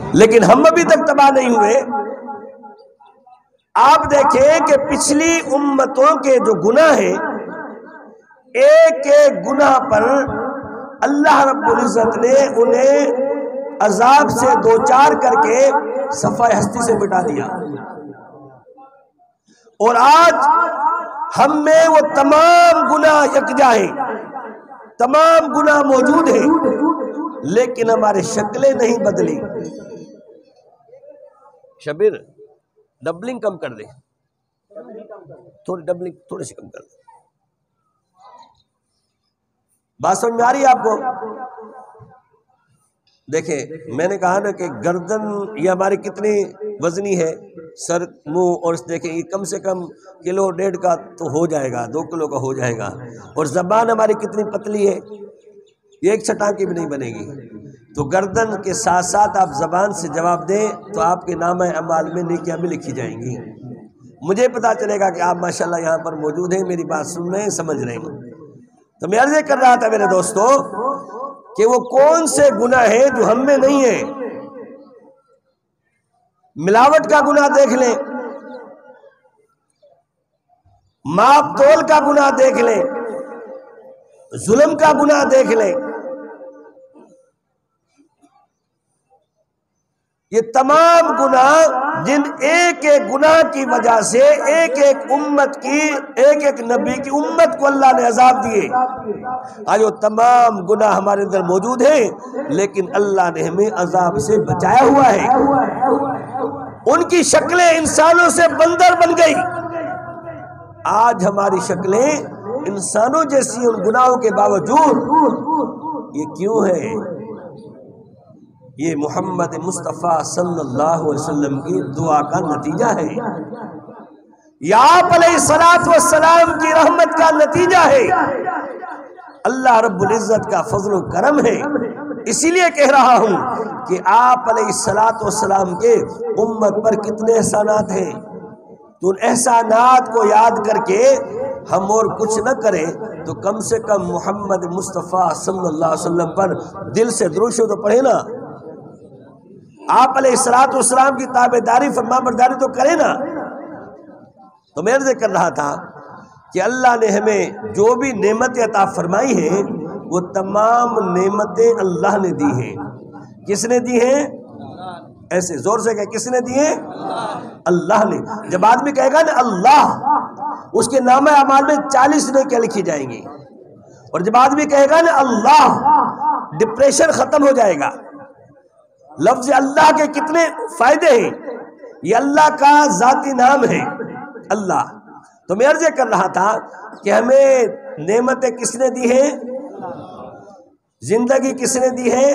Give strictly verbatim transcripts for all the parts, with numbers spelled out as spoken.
لیکن ہم ابھی تک تباہ نہیں ہوئے۔ آپ دیکھیں کہ پچھلی امتوں کے جو گناہ ہیں، ایک ایک گناہ پر اللہ رب العزت نے انہیں عذاب سے دوچار کر کے صفحہ ہستی سے مٹا دیا، اور آج ہم میں وہ تمام گناہ یکجا ہیں، تمام گناہ موجود ہیں، لیکن ہماری شکلیں نہیں بدلی۔ شبیر ڈبلنگ کم کر دے، تھوڑی ڈبلنگ تھوڑی سی کم کر دے۔ بات سمجھ میں آ رہی ہے آپ کو؟ دیکھیں میں نے کہا نا کہ گردن یہ ہماری کتنی وزنی ہے، سر منہ، اور اس دیکھیں یہ کم سے کم کلو ڈیڑھ کا تو ہو جائے گا، دو کلو کا ہو جائے گا، اور زبان ہماری کتنی پتلی ہے، یہ ایک چھٹان کی بھی نہیں بنے گی۔ تو گردن کے ساتھ ساتھ آپ زبان سے جواب دیں تو آپ کے نامہ اعمال میں نیکیاں بھی لکھی جائیں گی۔ مجھے پتا چلے گا کہ آپ ماشاءاللہ یہاں پر موجود ہیں، میری بات سن رہے ہیں، سمجھ رہے ہیں۔ تو میں عرض کر رہا تھا میرے دوستو کہ وہ کون سے گناہ ہیں جو ہم میں نہیں ہیں۔ ملاوٹ کا گناہ دیکھ لیں، ماپ تول کا گناہ دیکھ لیں، ظلم کا گناہ دیکھ لیں، یہ تمام گناہ جن ایک ایک گناہ کی وجہ سے ایک ایک امت کی، ایک ایک نبی کی امت کو اللہ نے عذاب دیے۔ آج وہ تمام گناہ ہمارے اندر موجود ہیں، لیکن اللہ نے ہمیں عذاب سے بچایا ہوا ہے۔ ان کی شکلیں انسانوں سے بندر بن گئی، آج ہماری شکلیں انسانوں جیسی ان گناہوں کے باوجود۔ یہ کیوں ہے؟ یہ محمد مصطفیٰ صلی اللہ علیہ وسلم کی دعا کا نتیجہ ہے، یا آپ علیہ الصلوۃ والسلام کی رحمت کا نتیجہ ہے، اللہ رب العزت کا فضل و کرم ہے۔ اسی لیے کہہ رہا ہوں کہ آپ علیہ الصلوۃ والسلام کے امت پر کتنے احسانات ہیں، تو ان احسانات کو یاد کر کے ہم اور کچھ نہ کریں تو کم سے کم محمد مصطفیٰ صلی اللہ علیہ وسلم پر دل سے درود شریف تو پڑھے نا، آپ علیہ الصلوۃ والسلام کی تابعداری فرما برداری تو کرے نا۔ تو میں عرض کر رہا تھا کہ اللہ نے ہمیں جو بھی نعمتیں عطا فرمائی ہیں وہ تمام نعمتیں اللہ نے دی ہیں۔ کس نے دی ہیں؟ ایسے زور سے کہ کس نے دی ہیں؟ اللہ نے۔ جب آدمی کہے گا نا اللہ، اس کے نامہ اعمال میں چالیس نیکیاں لکھی جائیں گی، اور جب آدمی کہے گا نا اللہ، ڈپریشن ختم ہو جائے گا۔ لفظ اللہ کے کتنے فائدے ہیں، یہ اللہ کا ذاتی نام ہے اللہ۔ تو میں عرض کر رہا تھا کہ ہمیں نعمتیں کس نے دی ہیں؟ زندگی کس نے دی ہے؟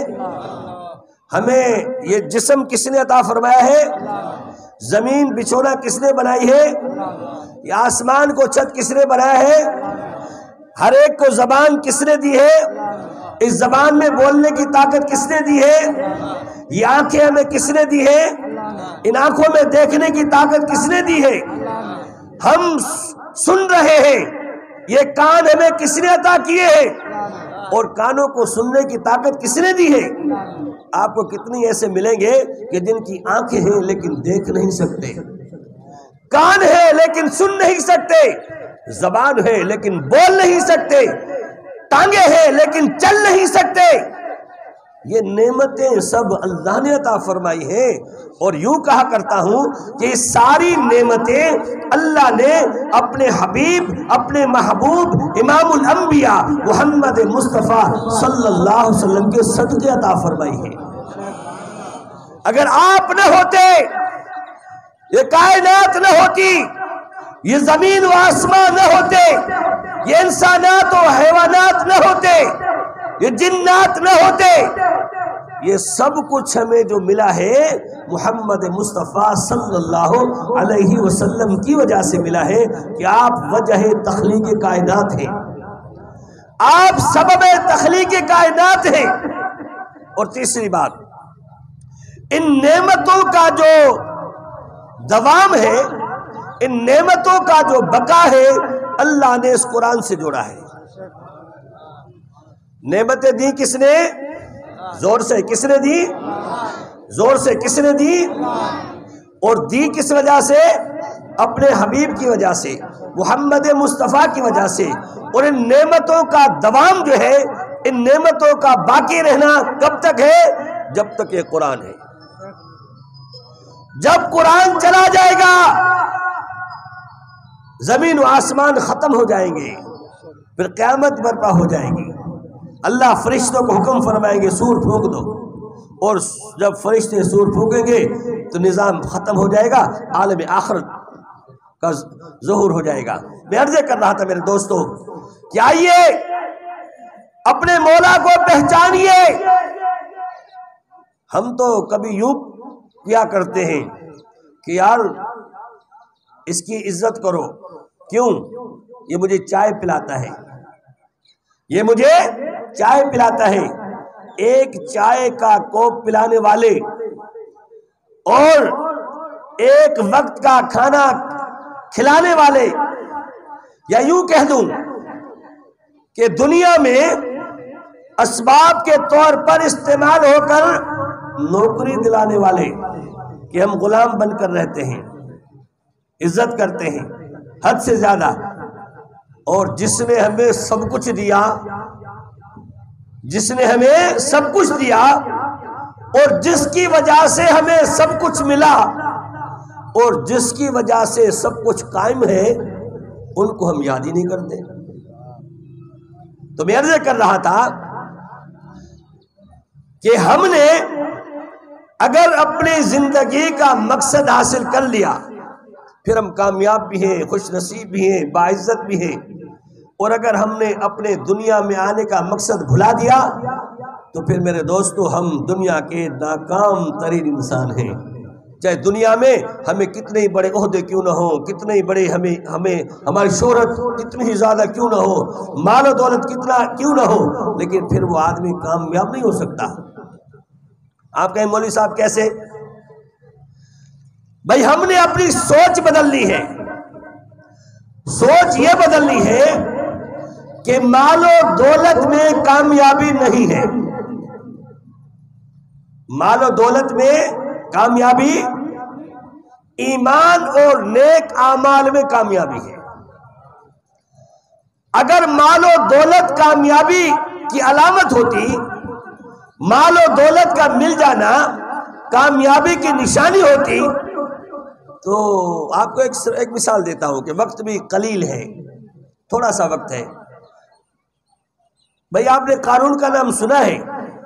ہمیں یہ جسم کس نے عطا فرمایا ہے؟ زمین بچھونا کس نے بنائی ہے؟ یہ آسمان کو چھت کس نے بنایا ہے؟ ہر ایک کو زبان کس نے دی ہے؟ اس زبان میں بولنے کی طاقت کس نے دی ہے؟ یہ آنکھیں ہمیں کس نے دی ہے؟ ان آنکھوں میں دیکھنے کی طاقت کس نے دی ہے؟ ہم سن رہے ہیں، یہ کان ہمیں کس نے عطا کیے ہیں؟ اور کانوں کو سننے کی طاقت کس نے دی ہے؟ آپ کو کتنی ایسے ملیں گے کہ جن کی آنکھیں ہیں لیکن دیکھ نہیں سکتے، کان ہے لیکن سن نہیں سکتے، زبان ہے لیکن بول نہیں سکتے، ٹانگیں ہیں لیکن چل نہیں سکتے۔ یہ نعمتیں سب اللہ نے عطا فرمائی ہیں، اور یوں کہا کرتا ہوں کہ یہ ساری نعمتیں اللہ نے اپنے حبیب، اپنے محبوب امام الانبیاء محمد مصطفیٰ صلی اللہ علیہ وسلم کے صدقے عطا فرمائی ہیں۔ اگر آپ نہ ہوتے، یہ کائنات نہ ہوتی، یہ زمین و آسمان نہ ہوتے، یہ انسانات و حیوانات نہ ہوتے، یہ جنات نہ ہوتے، یہ سب کچھ ہمیں جو ملا ہے محمد مصطفیٰ صلی اللہ علیہ وسلم کی وجہ سے ملا ہے کہ آپ وجہ تخلیق کائنات ہیں، آپ سبب تخلیق کائنات ہیں۔ اور تیسری بات، ان نعمتوں کا جو دوام ہے، ان نعمتوں کا جو بقا ہے، اللہ نے اس قرآن سے جوڑا ہے۔ نعمتیں دی کس نے؟ زور سے کس نے دی؟ زور سے کس نے دی؟ اور دی کس وجہ سے؟ اپنے حبیب کی وجہ سے، محمد مصطفیٰ کی وجہ سے۔ اور ان نعمتوں کا دوام جو ہے، ان نعمتوں کا باقی رہنا کب تک ہے؟ جب تک یہ قرآن ہے۔ جب قرآن چلا جائے گا زمین و آسمان ختم ہو جائیں گے، پھر قیامت برپا ہو جائے گی۔ اللہ فرشتوں کو حکم فرمائیں گے سور پھونک دو، اور جب فرشتے سور پھونکیں گے تو نظام ختم ہو جائے گا، عالم آخرت کا ظہور ہو جائے گا۔ میں عرض کر رہا تھا میرے دوستو کہ آئیے اپنے مولا کو پہچانیے۔ ہم تو کبھی یوں کیا کرتے ہیں کہ یار اس کی عزت کرو، کیوں؟ یہ مجھے چائے پلاتا ہے، یہ مجھے چائے پلاتا ہے۔ ایک چائے کا کوپ پلانے والے اور ایک وقت کا کھانا کھلانے والے، یا یوں کہہ دوں کہ دنیا میں اسباب کے طور پر استعمال ہو کر نوکری دلانے والے، کہ ہم غلام بن کر رہتے ہیں، عزت کرتے ہیں حد سے زیادہ، اور جس نے ہمیں سب کچھ دیا، جس نے ہمیں سب کچھ دیا اور جس کی وجہ سے ہمیں سب کچھ ملا اور جس کی وجہ سے سب کچھ قائم ہے، ان کو ہم یاد ہی نہیں کرتے۔ تو میں عرض کر رہا تھا کہ ہم نے اگر اپنی زندگی کا مقصد حاصل کر لیا، پھر ہم کامیاب بھی ہیں، خوش نصیب بھی ہیں، باعزت بھی ہیں۔ اور اگر ہم نے اپنے دنیا میں آنے کا مقصد بھلا دیا تو پھر میرے دوستو ہم دنیا کے ناکام ترین انسان ہیں۔ چاہے دنیا میں ہمیں کتنے ہی بڑے عہدے کیوں نہ ہو، کتنے ہی بڑے ہمیں ہمیں ہماری شہرت کتنی ہی زیادہ کیوں نہ ہو، مال و دولت کتنا کیوں نہ ہو، لیکن پھر وہ آدمی کامیاب نہیں ہو سکتا۔ آپ کہیں مولوی صاحب کیسے؟ بھائی ہم نے اپنی سوچ بدلنی ہے۔ سوچ یہ بدلنی ہے کہ مال و دولت میں کامیابی نہیں ہے، مال و دولت میں کامیابی ایمان اور نیک اعمال میں کامیابی ہے۔ اگر مال و دولت کامیابی کی علامت ہوتی، مال و دولت کا مل جانا کامیابی کی نشانی ہوتی، تو آپ کو ایک ایک مثال دیتا ہوں کہ وقت بھی قلیل ہے، تھوڑا سا وقت ہے۔ بھئی آپ نے قارون کا نام سنا ہے؟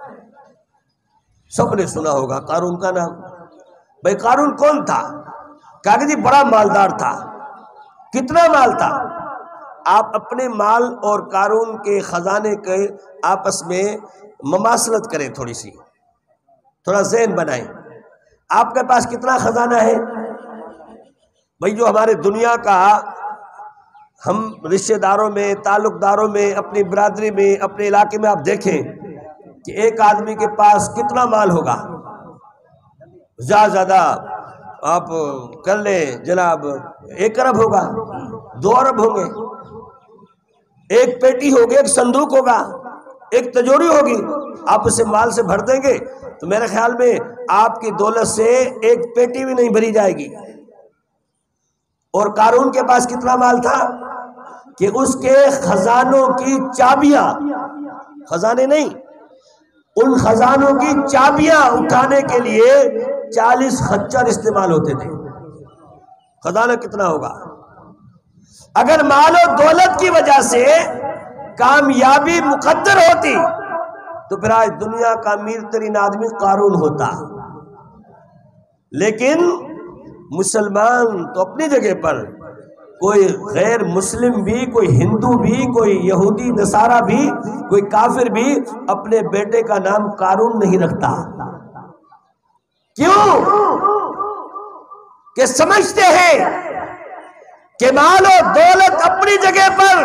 سب نے سنا ہوگا قارون کا نام۔ بھئی قارون کون تھا؟ کہا کہ جی بڑا مالدار تھا۔ کتنا مال تھا؟ آپ اپنے مال اور قارون کے خزانے کے آپس میں مماثلت کریں، تھوڑی سی تھوڑا ذہن بنائیں۔ آپ کے پاس کتنا خزانہ ہے؟ بھئی جو ہمارے دنیا کا ہم رشتہ داروں میں، تعلق داروں میں، اپنی برادری میں، اپنے علاقے میں آپ دیکھیں کہ ایک آدمی کے پاس کتنا مال ہوگا؟ زیادہ زیادہ آپ کر لیں جناب ایک ارب ہوگا، دو ارب ہوں گے۔ ایک پیٹی ہوگی، ایک صندوق ہوگا، ایک تجوری ہوگی، آپ اسے مال سے بھر دیں گے تو میرے خیال میں آپ کی دولت سے ایک پیٹی بھی نہیں بھری جائے گی۔ اور قارون کے پاس کتنا مال تھا کہ اس کے خزانوں کی چابیاں، خزانے نہیں، ان خزانوں کی چابیاں اٹھانے کے لیے چالیس خچر استعمال ہوتے تھے۔ خزانہ کتنا ہوگا؟ اگر مال و دولت کی وجہ سے کامیابی مقدر ہوتی تو پھر آج دنیا کا امیر ترین آدمی قارون ہوتا۔ لیکن مسلمان تو اپنی جگہ پر، کوئی غیر مسلم بھی، کوئی ہندو بھی، کوئی یہودی نصارہ بھی، کوئی کافر بھی اپنے بیٹے کا نام قارون نہیں رکھتا۔ کیوں؟ کہ سمجھتے ہیں کہ مال و دولت اپنی جگہ پر،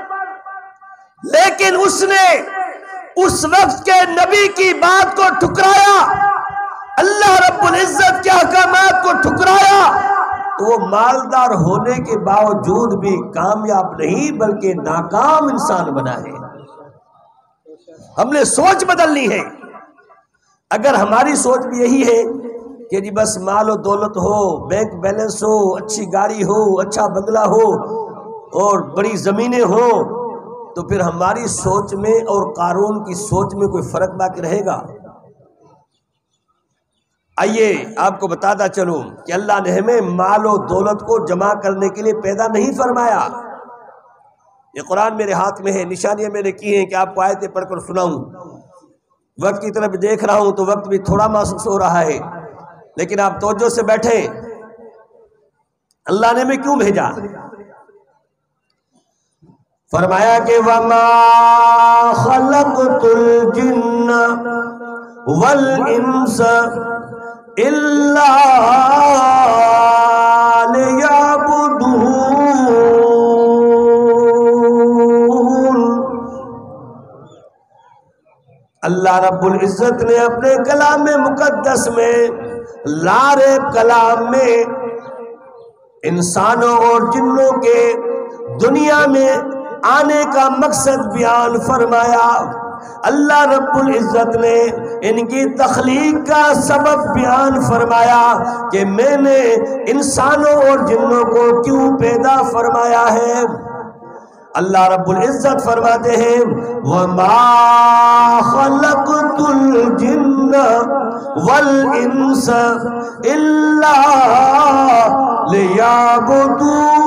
لیکن اس نے اس وقت کے نبی کی بات کو ٹھکرایا، اللہ رب العزت کے احکامات کو ٹھکرایا، تو وہ مالدار ہونے کے باوجود بھی کامیاب نہیں بلکہ ناکام انسان بنا ہے۔ ہم نے سوچ بدلنی ہے۔ اگر ہماری سوچ بھی یہی ہے کہ جی بس مال و دولت ہو، بینک بیلنس ہو، اچھی گاڑی ہو، اچھا بنگلہ ہو اور بڑی زمینیں ہوں، تو پھر ہماری سوچ میں اور قارون کی سوچ میں کوئی فرق باقی رہے گا؟ آئیے آپ کو بتاتا چلوں کہ اللہ نے ہمیں مال و دولت کو جمع کرنے کے لیے پیدا نہیں فرمایا۔ یہ قرآن میرے ہاتھ میں ہے، نشانیاں میں نے کی ہیں کہ آپ کو آیتیں پڑھ کر سناؤں۔ وقت کی طرف دیکھ رہا ہوں تو وقت بھی تھوڑا محسوس ہو رہا ہے، لیکن آپ توجہ سے بیٹھیں۔ اللہ نے ہمیں کیوں بھیجا؟ فرمایا کہ وَمَا خَلَقْتُ الْجِنَّ وَالْإِنسَ إِلَّا لِيَعْبُدُونَ۔ اللہ رب العزت نے اپنے کلام مقدس میں، لارے کلام میں، انسانوں اور جنوں کے دنیا میں آنے کا مقصد بیان فرمایا۔ اللہ رب العزت نے ان کی تخلیق کا سبب بیان فرمایا کہ میں نے انسانوں اور جنوں کو کیوں پیدا فرمایا ہے۔ اللہ رب العزت فرماتے ہیں وَمَا خَلَقْتُ الْجِنَّ وَالْإِنسَ إِلَّا لِيَعْبُدُونَ،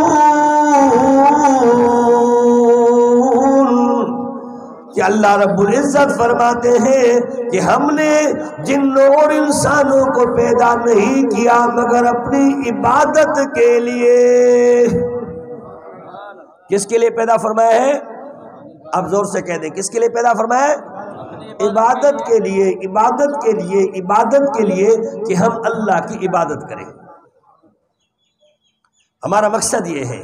کہ اللہ رب العزت فرماتے ہیں کہ ہم نے جنوں اور انسانوں کو پیدا نہیں کیا مگر اپنی عبادت کے لیے۔ کس کے لیے پیدا فرمایا ہے؟ اب زور سے کہہ دیں، کس کے لیے پیدا فرمایا ہے؟ عبادت کے لیے، عبادت کے لیے، عبادت کے لیے کہ ہم اللہ کی عبادت کریں۔ ہمارا مقصد یہ ہے۔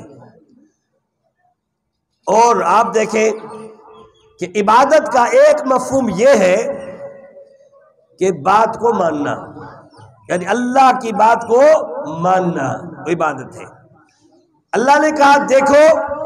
اور آپ دیکھیں کہ عبادت کا ایک مفہوم یہ ہے کہ بات کو ماننا، یعنی اللہ کی بات کو ماننا عبادت ہے۔ اللہ نے کہا دیکھو،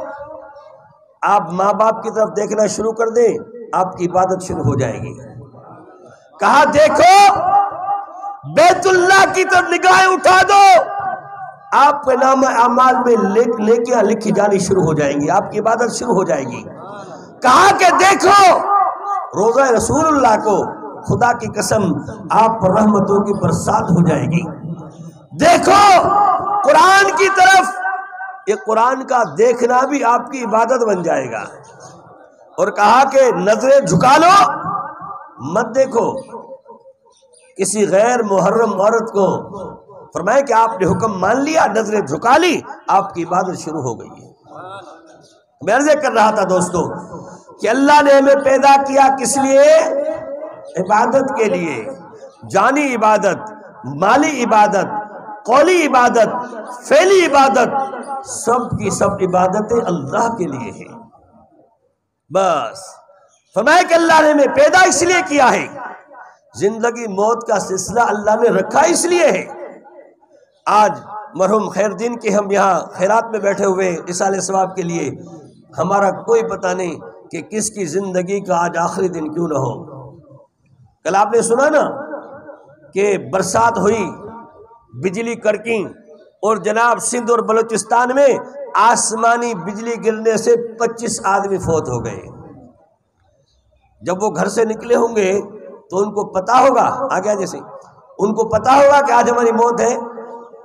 آپ ماں باپ کی طرف دیکھنا شروع کر دیں، آپ کی عبادت شروع ہو جائے گی۔ کہا دیکھو، بیت اللہ کی طرف نگاہیں اٹھا دو، آپ کے نام اعمال میں نیکیاں لکھی جانی شروع ہو جائیں گی، آپ کی عبادت شروع ہو جائے گی۔ کہا کہ دیکھو، روضہ رسول اللہ کو، خدا کی قسم آپ پر رحمتوں کی برسات ہو جائے گی۔ دیکھو قرآن کی طرف، یہ قرآن کا دیکھنا بھی آپ کی عبادت بن جائے گا۔ اور کہا کہ نظریں جھکا لو، مت دیکھو کسی غیر محرم عورت کو۔ فرمائے کہ آپ نے حکم مان لیا، نظریں جھکا لی، آپ کی عبادت شروع ہو گئی ہے۔ میں عرض کر رہا تھا دوستو کہ اللہ نے ہمیں پیدا کیا کس لیے؟ عبادت کے لیے۔ جانی عبادت، مالی عبادت، قولی عبادت، فعلی عبادت، سب کی سب عبادتیں اللہ کے لیے ہیں۔ بس فرمایا کہ اللہ نے ہمیں پیدا اس لیے کیا ہے، زندگی موت کا سلسلہ اللہ نے رکھا اس لیے ہے۔ آج مرحوم خیر دین کے ہم یہاں خیرات میں بیٹھے ہوئے اصالہ ثواب کے لیے، ہمارا کوئی پتہ نہیں کہ کس کی زندگی کا آج آخری دن کیوں نہ ہو۔ کل آپ نے سنا نا کہ برسات ہوئی، بجلی کڑکی، اور جناب سندھ اور بلوچستان میں آسمانی بجلی گرنے سے پچیس آدمی فوت ہو گئے۔ جب وہ گھر سے نکلے ہوں گے تو ان کو پتا ہوگا، آ گیا جیسے ان کو پتا ہوگا کہ آج ہماری موت ہے۔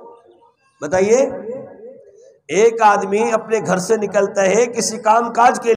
بتائیے، ایک آدمی اپنے گھر سے نکلتا ہے کسی کام کاج کے